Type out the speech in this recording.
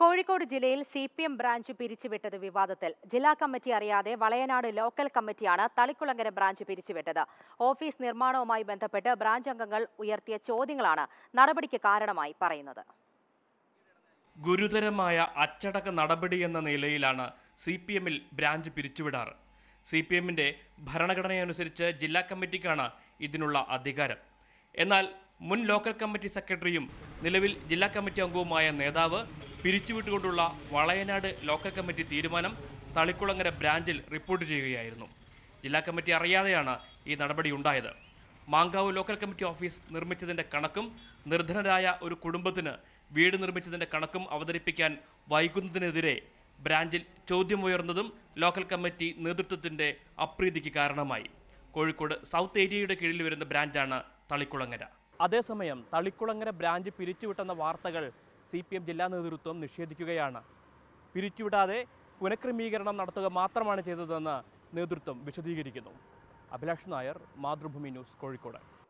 കോഴിക്കോട് ജില്ലയിൽ CPM branch പിരിച്ചുവിട്ടത് വിവാദത്തിൽ. ജില്ലാ കമ്മിറ്റി അറിയാതെ വളയനാട് ലോക്കൽ കമ്മിറ്റിയാണ് തളിക്കുളങ്ങര ബ്രാഞ്ച് പിരിച്ചുവിട്ടത്. ഓഫീസ് നിർമ്മാണവുമായി ബന്ധപ്പെട്ട് ബ്രാഞ്ച് അംഗങ്ങൾ ഉയർത്തിയ ചോദ്യങ്ങളാണ് നടപടിക്ക് കാരണമായി പറയുന്നത്. ഗുരുതരമായ അച്ചടക്ക നടപടിയെന്ന നിലയിലാണ് സിപിഎമ്മിൽ ബ്രാഞ്ച് പിരിച്ചുവിടാറ്. സിപിഎമ്മിന്റെ ഭരണഘടനയനുസരിച്ച് ജില്ലാ കമ്മിറ്റിക്കാണ് ഇതിനുള്ള അധികാരം. എന്നാൽ മുൻ ലോക്കൽ കമ്മിറ്റി സെക്രട്ടറിയും നിലവിൽ ജില്ലാ കമ്മിറ്റി അംഗവുമായ നേതാവ് പിരിച്ചുവിട്ടുകൊണ്ടുള്ള വളയനാട് ലോക്കൽ കമ്മിറ്റി തീരുമാനം തളിക്കുളങ്ങര ബ്രാഞ്ചിൽ റിപ്പോർട്ട് ചെയ്യുകയായിരുന്നു. ജില്ലാ കമ്മിറ്റി അറിയാതെയാണ് ഈ നടപടി ഉണ്ടായത്. മാങ്കാവ് ലോക്കൽ കമ്മിറ്റി ഓഫീസ് നിർമ്മിച്ചതിൻ്റെ കണക്കും നിർധനരായ ഒരു കുടുംബത്തിന് വീട് നിർമ്മിച്ചതിൻ്റെ കണക്കും അവതരിപ്പിക്കാൻ വൈകുന്നതിനെതിരെ ബ്രാഞ്ചിൽ ചോദ്യമുയർന്നതും ലോക്കൽ കമ്മിറ്റി നേതൃത്വത്തിൻ്റെ അപ്രീതിക്ക് കാരണമായി. കോഴിക്കോട് സൗത്ത് ഏരിയയുടെ കീഴിൽ വരുന്ന ബ്രാഞ്ചാണ് തളിക്കുളങ്ങര. അതേസമയം തളിക്കുളങ്ങര ബ്രാഞ്ച് പിരിച്ചുവിട്ടെന്ന വാർത്തകൾ സിപിഎം ജില്ലാ നേതൃത്വം നിഷേധിക്കുകയാണ്. പിരിച്ചുവിടാതെ പുനഃക്രമീകരണം നടത്തുക മാത്രമാണ് ചെയ്തതെന്ന് നേതൃത്വം വിശദീകരിക്കുന്നു. അഭിലാഷ് നായർ, മാതൃഭൂമി ന്യൂസ്, കോഴിക്കോട്.